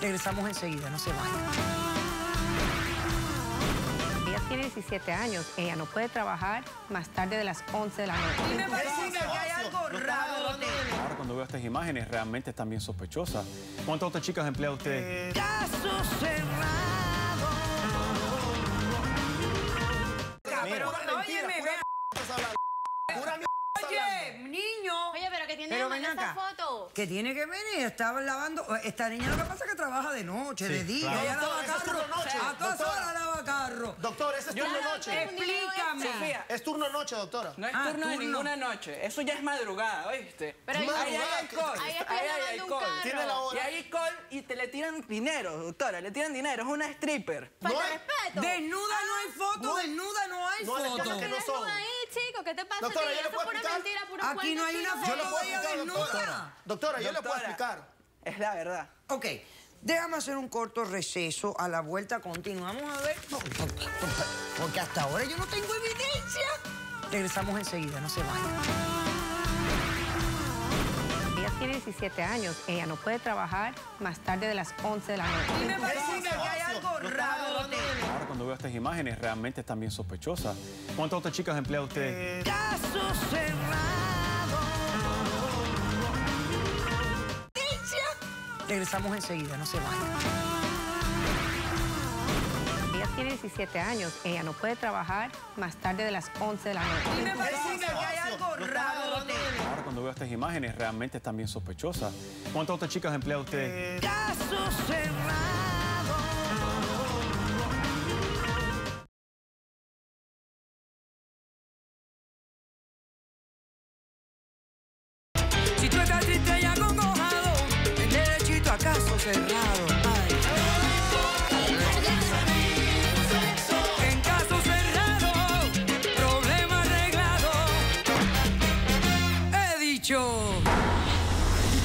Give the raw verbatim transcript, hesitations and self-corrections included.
Regresamos enseguida, no se vayan. Ella tiene diecisiete años, ella no puede trabajar más tarde de las once de la noche. Y me parece que hay algo raro. Ahora cuando veo estas imágenes realmente están bien sospechosas. ¿Cuántas otras chicas emplea usted? Eh, caso cerrado. Pero, óyeme, vea. Oye, niño. Oye, pero que tiene Pero de ven malo esa acá. foto. ¿Qué tiene que venir? Estaba lavando. Esta niña lo que pasa es que trabaja de noche, Sí, de día. claro. Ella lava Doctor, ese es carro. turno noche, A todas doctora. horas lava carro. Doctor, ese es turno Claro, noche. pero- Explícame. Sofía, Es turno noche, doctora. no es Ah, turno de turno. ninguna noche. Eso ya es madrugada, ¿oíste? Pero ahí ahí- hay alcohol. ahí estoy ahí hay lavando un alcohol. carro. Tiene la Y hora. hay alcohol y te le tiran dinero, doctora. Le tiran dinero. Es una stripper. Falta No de hay- respeto. Desnuda no hay foto, No hay- desnuda no hay no hay foto. cosas que no son. Ahí, chico, ¿qué te pasa? Doctora, a ti? ¿yo le Eso puedo es pura explicar? mentira, puro Aquí cuento, no hay una chico. foto. Yo le puedo de ella explicar, desnuda. doctora. Doctora, yo le puedo Doctora, explicar. Es la verdad. Ok, déjame hacer un corto receso. A la vuelta continuamos a ver. Porque hasta ahora yo no tengo evidencia. Regresamos enseguida, no se vayan. Ella tiene diecisiete años, ella no puede trabajar más tarde de las once de la noche. Y me parece que hay algo raro. Ahora cuando veo estas imágenes realmente están bien sospechosas. ¿Cuántas otras chicas emplea usted? Caso cerrado. Regresamos enseguida, no se vayan. Ella tiene diecisiete años, ella no puede trabajar más tarde de las once de la noche. Y me parece que hay algo raro. Ahora cuando veo estas imágenes realmente están bien sospechosas. ¿Cuántas otras chicas emplea usted? Caso cerrado. Si tú estás triste y acongojado, ven derechito a caso cerrado. Ay. En caso cerrado, problema arreglado. He dicho.